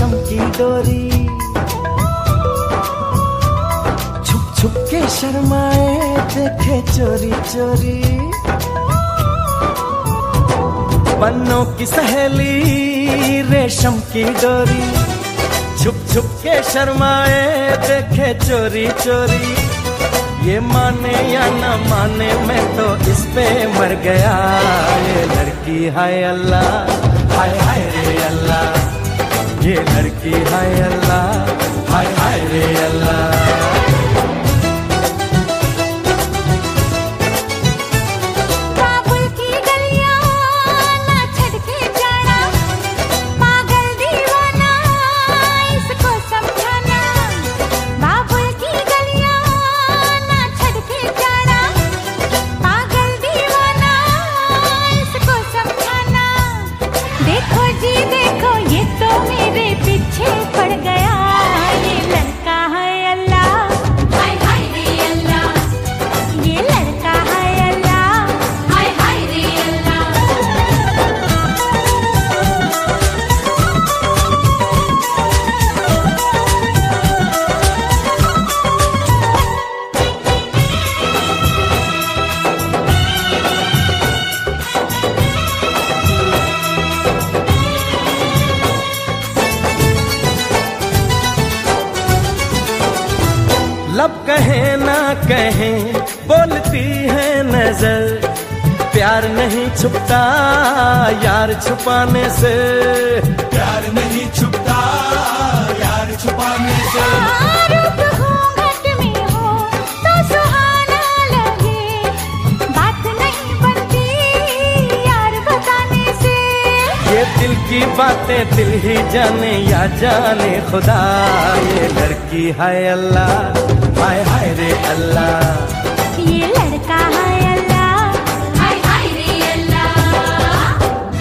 रेशम की डोरी, छुप छुप के शर्माए देखे चोरी चोरी। पन्नों की सहेली रेशम की डोरी, छुप छुप के शर्माए देखे चोरी चोरी। ये माने या न माने मैं तो इस पे मर गया। ये लड़की हाय अल्लाह, हाय हाय रे अल्लाह। ये लड़की हाय अल्लाह, हाय हाय रे अल्लाह। लब कहे ना कहे बोलती है नजर, प्यार नहीं छुपता यार छुपाने से। प्यार नहीं छुपता यार छुपाने से। रूप घूंघट में हो तो सुहाना लगे, बात नहीं बनती यार बताने से। ये दिल की बातें दिल ही जाने या जाने खुदा। ये लड़की हाय अल्लाह, हाय हाय रे अल्लाह। ये लड़का हाय अल्लाह, हाय हाय रे अल्लाह।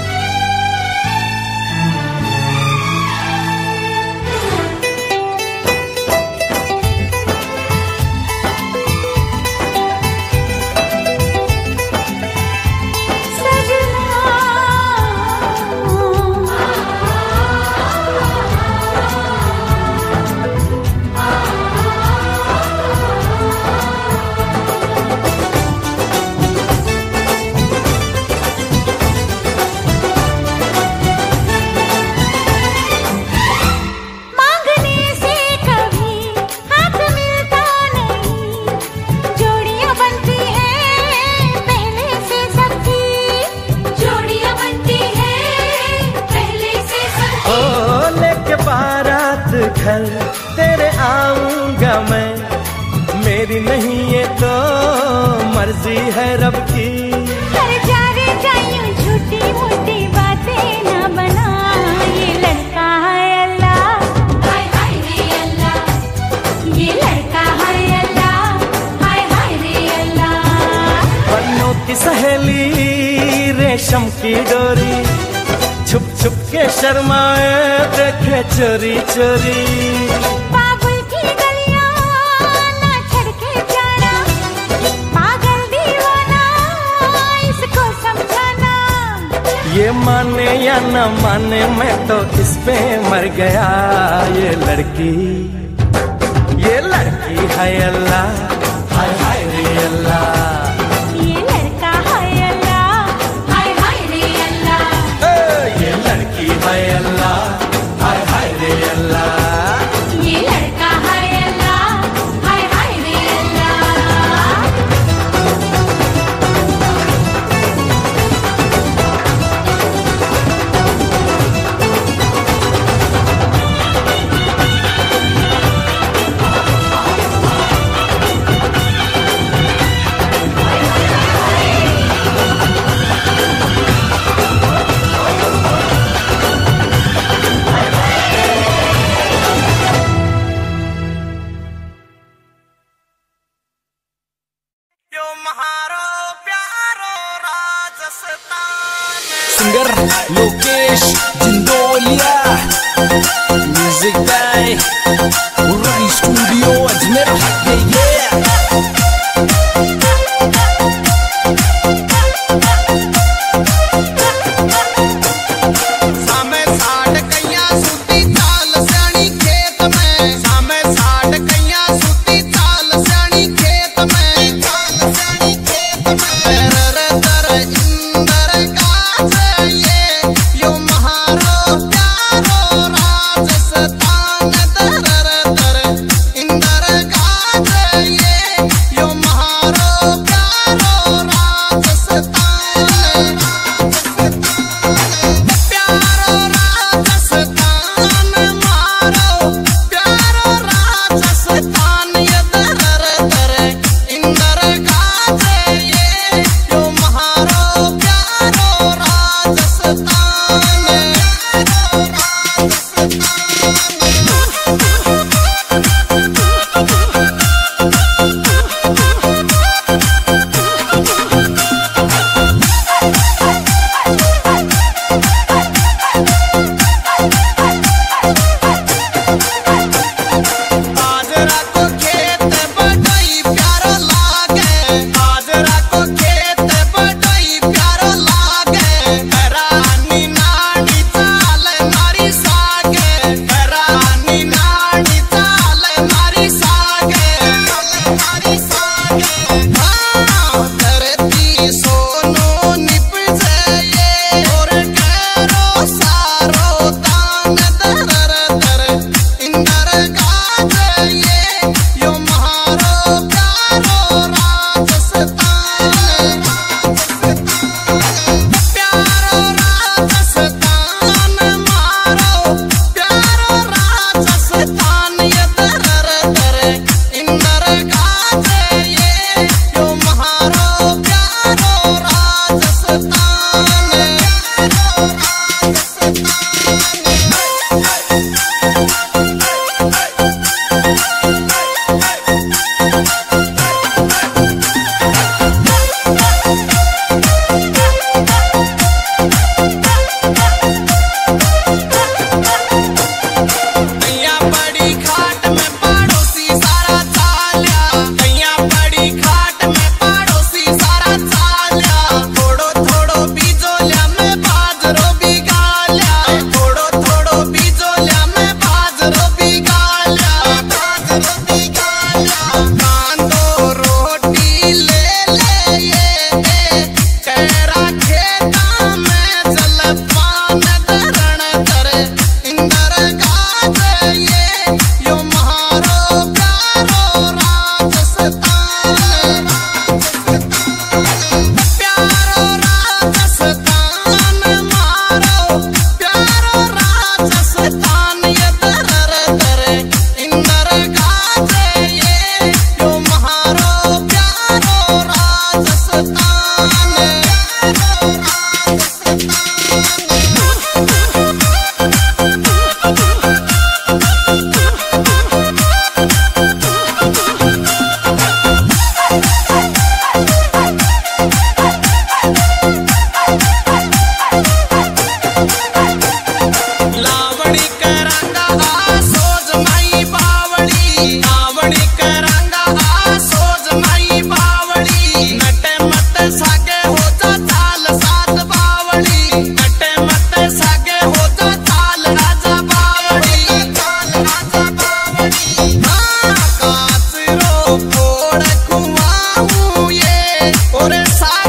घर तेरे आऊंगा मैं, मेरी नहीं ये तो मर्जी है रब की। कर जा रे जायूं झूठी मूठी बातें ना बना। ये लड़का है अल्लाह, हाय हाय रे अल्लाह। ये लड़का है अल्लाह, हाय हाय रे अल्लाह। पन्नों की सहेली रेशम की डोरी, छुप छुप के शर्माए देखे चोरी चोरी। बाबुल की गलियां ना छड़ के जाना, पागल दीवाना इसको समझाना। ये माने या न माने मैं तो इस पे मर गया। ये लड़की है अल्लाह, हाय हाय रे अल्लाह। हाय अल्लाह, हाय हाय रे अल्लाह। ये लड़का है अल्लाह, हाय हाय रे Allah. Singer Lokesh Jindoliya, music by Murari studio Ajmer. सामे साड़ कैया सूती चाल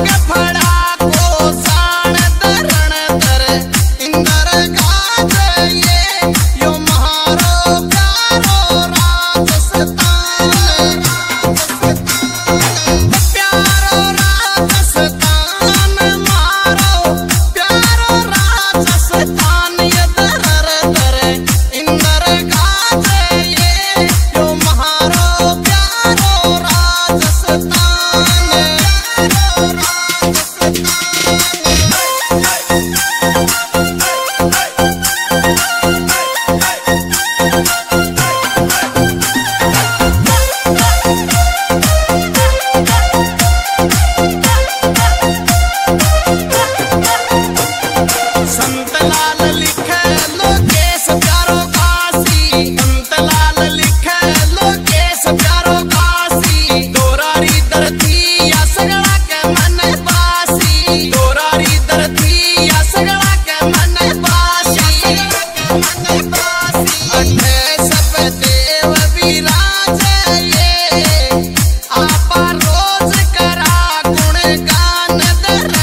रोज करा गुणगान